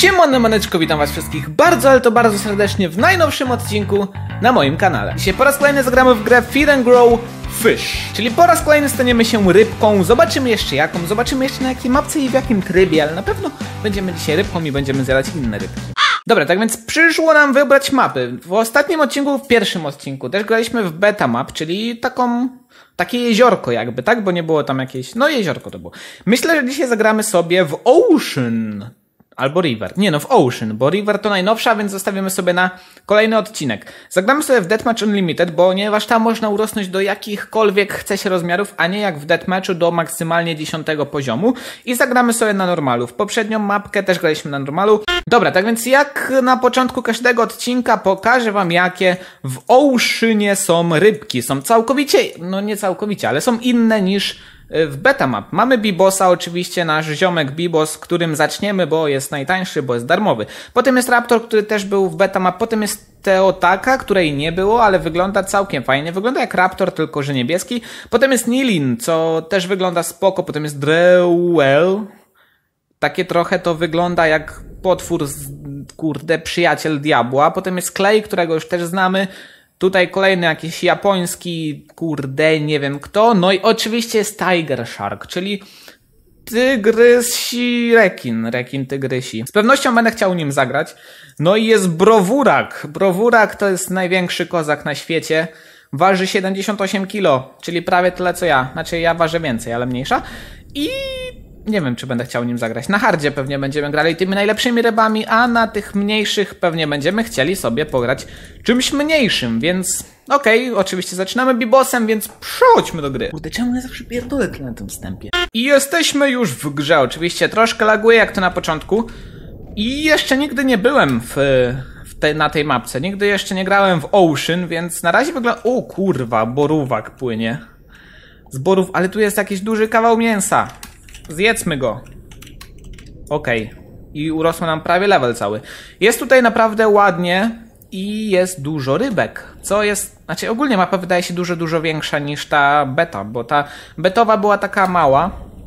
Siemano maneczko, witam was wszystkich bardzo, ale to bardzo serdecznie w najnowszym odcinku na moim kanale. Dzisiaj po raz kolejny zagramy w grę Feed and Grow Fish, czyli po raz kolejny staniemy się rybką, zobaczymy jeszcze jaką, zobaczymy jeszcze na jakiej mapce i w jakim trybie, ale na pewno będziemy dzisiaj rybką i będziemy zjadać inne rybki. Dobra, tak więc przyszło nam wybrać mapy. W ostatnim odcinku, w pierwszym odcinku też graliśmy w beta map, czyli takie jeziorko jakby, tak? Bo nie było tam jakieś... No jeziorko to było. Myślę, że dzisiaj zagramy sobie w Ocean. Albo River. Nie no, w Ocean, bo River to najnowsza, więc zostawimy sobie na kolejny odcinek. Zagramy sobie w Deathmatch Unlimited, ponieważ tam można urosnąć do jakichkolwiek chce się rozmiarów, a nie jak w Deathmatchu do maksymalnie 10 poziomu. I zagramy sobie na normalu. W poprzednią mapkę też graliśmy na normalu. Dobra, tak więc jak na początku każdego odcinka pokażę wam, jakie w Oceanie są rybki. Są całkowicie, no nie całkowicie, ale są inne niż w beta map. Mamy Bibosa, oczywiście nasz ziomek Bibos, którym zaczniemy, bo jest najtańszy, bo jest darmowy. Potem jest Raptor, który też był w beta map. Potem jest Teotaka, której nie było, ale wygląda całkiem fajnie. Wygląda jak Raptor, tylko że niebieski. Potem jest Nilin, co też wygląda spoko. Potem jest Drewell. Takie trochę to wygląda jak potwór, kurde, przyjaciel diabła. Potem jest Clay, którego już też znamy. Tutaj kolejny jakiś japoński, kurde, nie wiem kto. No i oczywiście jest Tiger Shark, czyli tygrysi rekin tygrysi. Z pewnością będę chciał nim zagrać. No i jest Browurak. Browurak to jest największy kozak na świecie. Waży 78 kg, czyli prawie tyle co ja. Znaczy ja ważę więcej, ale mniejsza. I nie wiem, czy będę chciał nim zagrać. Na hardzie pewnie będziemy grali tymi najlepszymi rybami, a na tych mniejszych pewnie będziemy chcieli sobie pograć czymś mniejszym, więc okej, oczywiście zaczynamy Bibosem, więc przechodźmy do gry. Kurde, czemu ja zawsze pierdolę tyle na tym wstępie? I jesteśmy już w grze, oczywiście troszkę laguje jak to na początku i jeszcze nigdy nie byłem na tej mapce, nigdy jeszcze nie grałem w Ocean, więc na razie wygląda... O kurwa, borówak płynie. Z borów, ale tu jest jakiś duży kawał mięsa. Zjedzmy go. Okej. I urosło nam prawie level cały. Jest tutaj naprawdę ładnie i jest dużo rybek. Co jest... Znaczy ogólnie mapa wydaje się dużo większa niż ta beta, bo ta betowa była taka mała.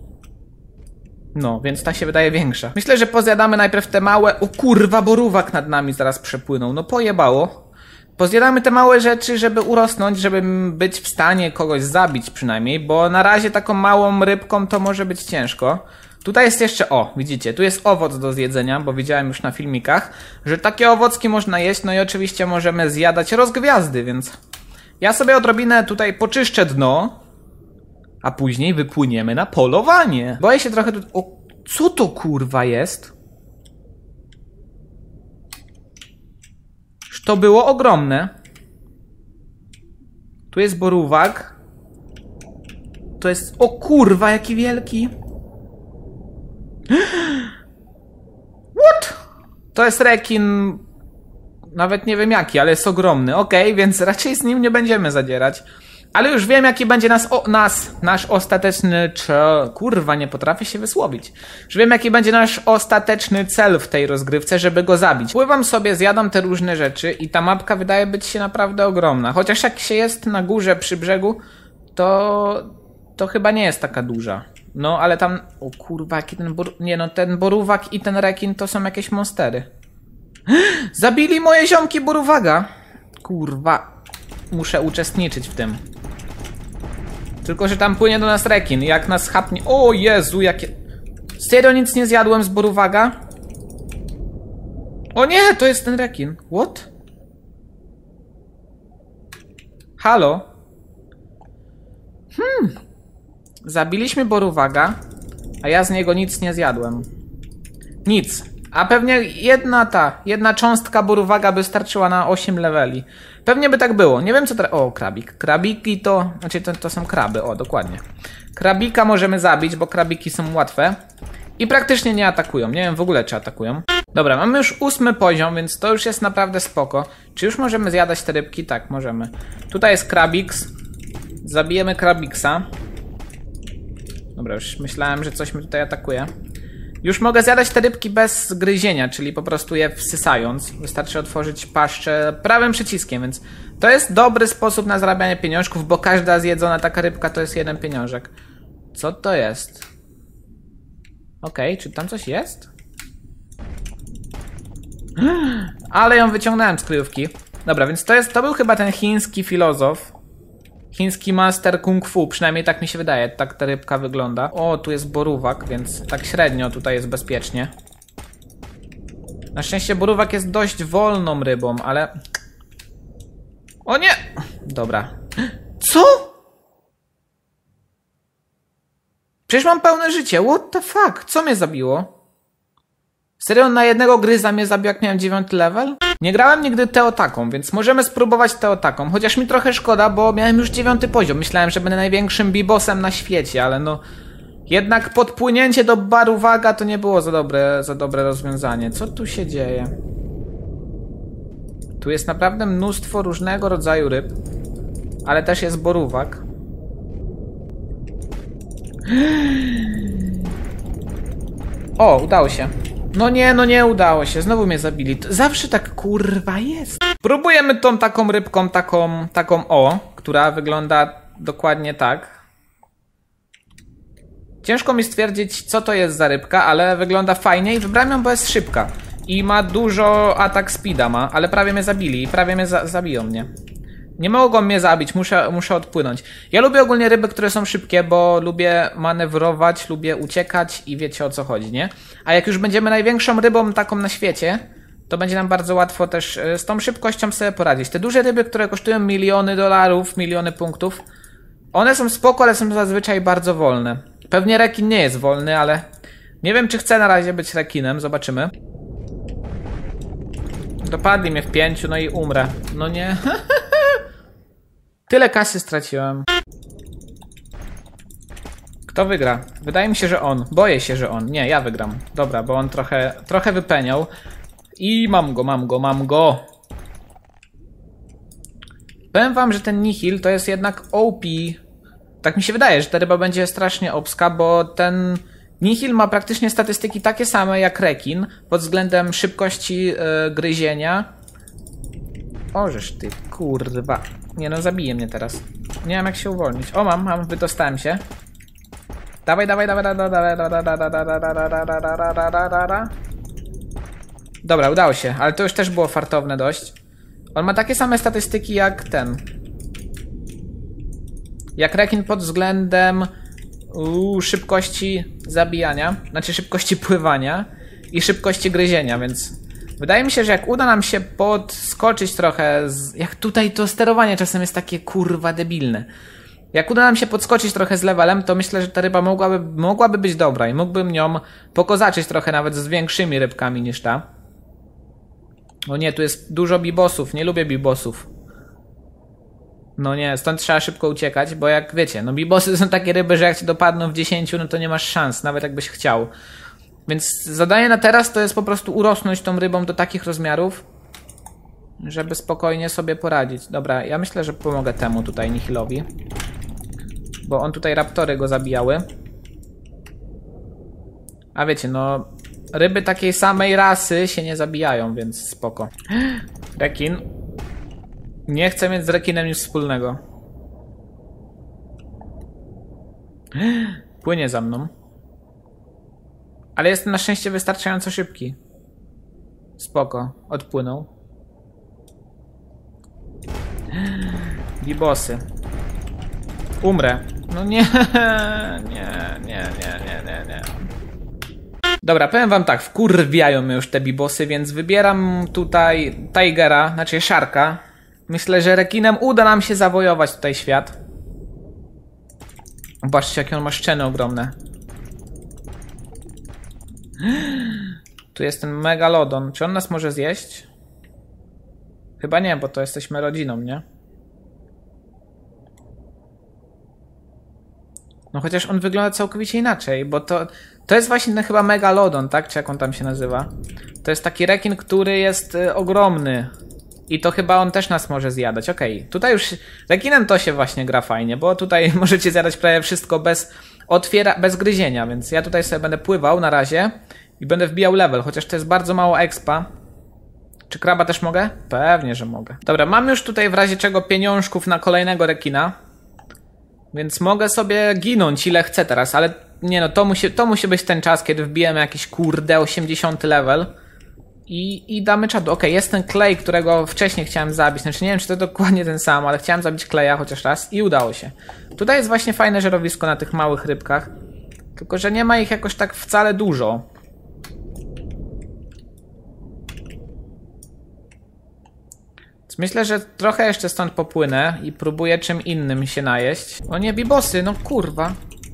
No, więc ta się wydaje większa. Myślę, że pozjadamy najpierw te małe... O kurwa, borówak nad nami zaraz przepłynął. No pojebało. Pozjadamy te małe rzeczy, żeby urosnąć, żeby być w stanie kogoś zabić przynajmniej, bo na razie taką małą rybką to może być ciężko. Tutaj jest jeszcze, o, widzicie, tu jest owoc do zjedzenia, bo widziałem już na filmikach, że takie owocki można jeść, no i oczywiście możemy zjadać rozgwiazdy, więc ja sobie odrobinę tutaj poczyszczę dno, a później wypłyniemy na polowanie. Boję się trochę tu... O, co to kurwa jest? To było ogromne. Tu jest borówak. To jest... O kurwa, jaki wielki. What? To jest rekin... Nawet nie wiem jaki, ale jest ogromny. Okej, więc raczej z nim nie będziemy zadzierać. Ale już wiem, jaki będzie nasz ostateczny... Kurwa, nie potrafię się wysłowić. Już wiem, jaki będzie nasz ostateczny cel w tej rozgrywce, żeby go zabić. Pływam sobie, zjadam te różne rzeczy i ta mapka wydaje być się naprawdę ogromna. Chociaż jak się jest na górze, przy brzegu, to chyba nie jest taka duża. No, ale tam... O kurwa, jaki ten nie no, ten borówak i ten rekin to są jakieś monstery. Zabili moje ziomki borówaga. Kurwa. Muszę uczestniczyć w tym. Tylko, że tam płynie do nas rekin. Jak nas chapnie... O Jezu, jakie... Serio nic nie zjadłem z borówaga? O nie, to jest ten rekin. What? Halo? Zabiliśmy borówaga, a ja z niego nic nie zjadłem. Nic. A pewnie jedna cząstka borówaga by starczyła na 8 leveli. Pewnie by tak było. Nie wiem co teraz... O, krabik. Krabiki to... Znaczy to są kraby, o, dokładnie. Krabika możemy zabić, bo krabiki są łatwe. I praktycznie nie atakują. Nie wiem w ogóle czy atakują. Dobra, mamy już 8 poziom, więc to już jest naprawdę spoko. Czy już możemy zjadać te rybki? Tak, możemy. Tutaj jest krabiks. Zabijemy krabiksa. Dobra, już myślałem, że coś mi tutaj atakuje. Już mogę zjadać te rybki bez gryzienia, czyli po prostu je wsysając. Wystarczy otworzyć paszczę prawym przyciskiem, więc to jest dobry sposób na zarabianie pieniążków, bo każda zjedzona taka rybka to jest jeden pieniążek. Co to jest? Okej, czy tam coś jest? Ale ją wyciągnąłem z kryjówki. Dobra, więc to był chyba ten chiński filozof. Chiński master kung fu, przynajmniej tak mi się wydaje. Tak ta rybka wygląda. O, tu jest borówak, więc tak średnio tutaj jest bezpiecznie. Na szczęście borówak jest dość wolną rybą, ale... O nie! Dobra. Co? Przecież mam pełne życie. What the fuck? Co mnie zabiło? Serio, on na jednego gryza mnie zabił, jak miałem 9 level? Nie grałem nigdy Teotaką, więc możemy spróbować Teotaką. Chociaż mi trochę szkoda, bo miałem już 9 poziom. Myślałem, że będę największym bibosem na świecie, ale no... Jednak podpłynięcie do Baruwaga to nie było za dobre rozwiązanie. Co tu się dzieje? Tu jest naprawdę mnóstwo różnego rodzaju ryb. Ale też jest borówak. O, udało się. No nie udało się. Znowu mnie zabili. Zawsze tak kurwa jest. Próbujemy tą taką rybką, taką o, która wygląda dokładnie tak. Ciężko mi stwierdzić, co to jest za rybka, ale wygląda fajnie i wybrałem ją, bo jest szybka. I ma dużo atak speeda ale prawie mnie zabili i prawie mnie zabiją mnie. Nie mogą mnie zabić, muszę odpłynąć. Ja lubię ogólnie ryby, które są szybkie, bo lubię manewrować, lubię uciekać i wiecie, o co chodzi, nie? A jak już będziemy największą rybą taką na świecie, to będzie nam bardzo łatwo też z tą szybkością sobie poradzić. Te duże ryby, które kosztują miliony dolarów, miliony punktów, one są spoko, ale są zazwyczaj bardzo wolne. Pewnie rekin nie jest wolny, ale nie wiem, czy chcę na razie być rekinem, zobaczymy. Dopadli mnie w 5, no i umrę. No nie. Tyle kasy straciłem. Kto wygra? Wydaje mi się, że on. Boję się, że on. Nie, ja wygram. Dobra, bo on trochę wypeniał. I mam go. Powiem wam, że ten Nihil to jest jednak OP. Tak mi się wydaje, że ta ryba będzie strasznie obska, bo ten Nihil ma praktycznie statystyki takie same jak rekin pod względem szybkości gryzienia. Ożeż ty, kurwa. Nie no, zabije mnie teraz. Nie mam jak się uwolnić. O, mam, wydostałem się. Dawaj. Dobra, udało się, ale to już też było fartowne dość. On ma takie same statystyki jak ten. Jak rekin pod względem szybkości zabijania, znaczy szybkości pływania i szybkości gryzienia, więc wydaje mi się, że jak uda nam się podskoczyć trochę, jak tutaj to sterowanie czasem jest takie kurwa debilne. Jak uda nam się podskoczyć trochę z levelem, to myślę, że ta ryba mogłaby być dobra i mógłbym nią pokozaczyć trochę nawet z większymi rybkami niż ta. O nie, tu jest dużo bibosów, nie lubię bibosów. No nie, stąd trzeba szybko uciekać, bo jak wiecie, no bibosy są takie ryby, że jak cię dopadną w 10, no to nie masz szans, nawet jakbyś chciał. Więc zadanie na teraz to jest po prostu urosnąć tą rybą do takich rozmiarów, żeby spokojnie sobie poradzić. Dobra, ja myślę, że pomogę temu tutaj Nihilowi. Bo on tutaj raptory go zabijały. A wiecie, no ryby takiej samej rasy się nie zabijają, więc spoko. Rekin. Nie chcę mieć z rekinem nic wspólnego. Płynie za mną. Ale jestem na szczęście wystarczająco szybki. Spoko, odpłynął. Bibosy. Umrę. No nie. Nie. Dobra, powiem wam tak, wkurwiają mnie już te bibosy, więc wybieram tutaj Tigera, znaczy Sharka. Myślę, że rekinem uda nam się zawojować tutaj świat. Zobaczcie, jakie on ma szczeny ogromne. Tu jest ten megalodon. Czy on nas może zjeść? Chyba nie, bo to jesteśmy rodziną, nie? No chociaż on wygląda całkowicie inaczej, bo to jest właśnie ten chyba megalodon, tak? Czy jak on tam się nazywa? To jest taki rekin, który jest ogromny. I to chyba on też nas może zjadać. Okej, tutaj już rekinem to się właśnie gra fajnie, bo tutaj możecie zjadać prawie wszystko bez gryzienia, więc ja tutaj sobie będę pływał na razie i będę wbijał level, chociaż to jest bardzo mało expa. Czy kraba też mogę? Pewnie, że mogę. Dobra, mam już tutaj w razie czego pieniążków na kolejnego rekina, więc mogę sobie ginąć ile chcę teraz, ale nie no, to musi być ten czas, kiedy wbijemy jakiś kurde 80 level. I damy czadu. Okej, jest ten Clay, którego wcześniej chciałem zabić. Znaczy nie wiem, czy to dokładnie ten sam, ale chciałem zabić Claya chociaż raz i udało się. Tutaj jest właśnie fajne żerowisko na tych małych rybkach. Tylko że nie ma ich jakoś tak wcale dużo. Więc myślę, że trochę jeszcze stąd popłynę i próbuję czym innym się najeść. O nie, bibosy, no kurwa.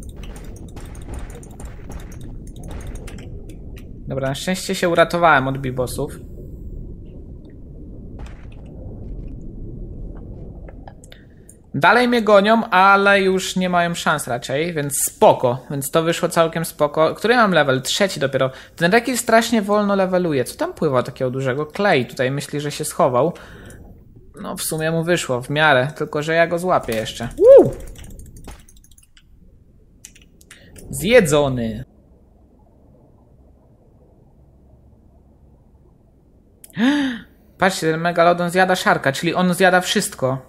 Dobra, na szczęście się uratowałem od bibosów. Dalej mnie gonią, ale już nie mają szans raczej, więc spoko. Więc to wyszło całkiem spoko. Który mam level? 3 dopiero. Ten rekin strasznie wolno leveluje. Co tam pływa takiego dużego? Clay tutaj myśli, że się schował. No w sumie mu wyszło w miarę, tylko że ja go złapię jeszcze. Zjedzony. Patrzcie, ten megalodon zjada szarka, czyli on zjada wszystko.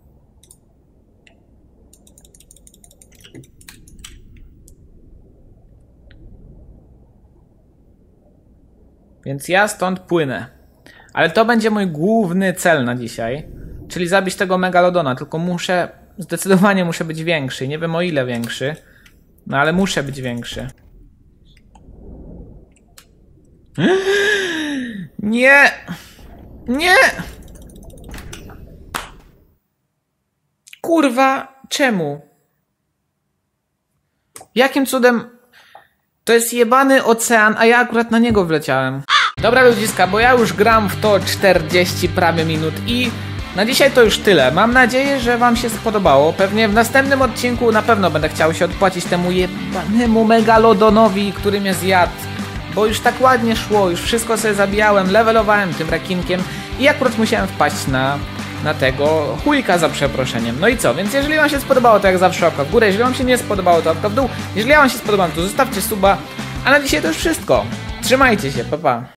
Więc ja stąd płynę. Ale to będzie mój główny cel na dzisiaj. Czyli zabić tego megalodona, tylko zdecydowanie muszę być większy. Nie wiem o ile większy. No ale muszę być większy. Nie! Nie! Kurwa, czemu? Jakim cudem? To jest jebany ocean, a ja akurat na niego wleciałem. Dobra ludziska, bo ja już gram w to 40 prawie minut i na dzisiaj to już tyle. Mam nadzieję, że wam się spodobało. Pewnie w następnym odcinku na pewno będę chciał się odpłacić temu jebanemu megalodonowi, który mnie zjadł. Bo już tak ładnie szło, już wszystko sobie zabijałem, levelowałem tym rekinkiem i akurat musiałem wpaść na tego chujka za przeproszeniem. No i co? Więc jeżeli wam się spodobało, to jak zawsze łapka w górę. Jeżeli wam się nie spodobało, to łapka w dół. Jeżeli wam się spodobało, to zostawcie suba. A na dzisiaj to już wszystko. Trzymajcie się, pa pa.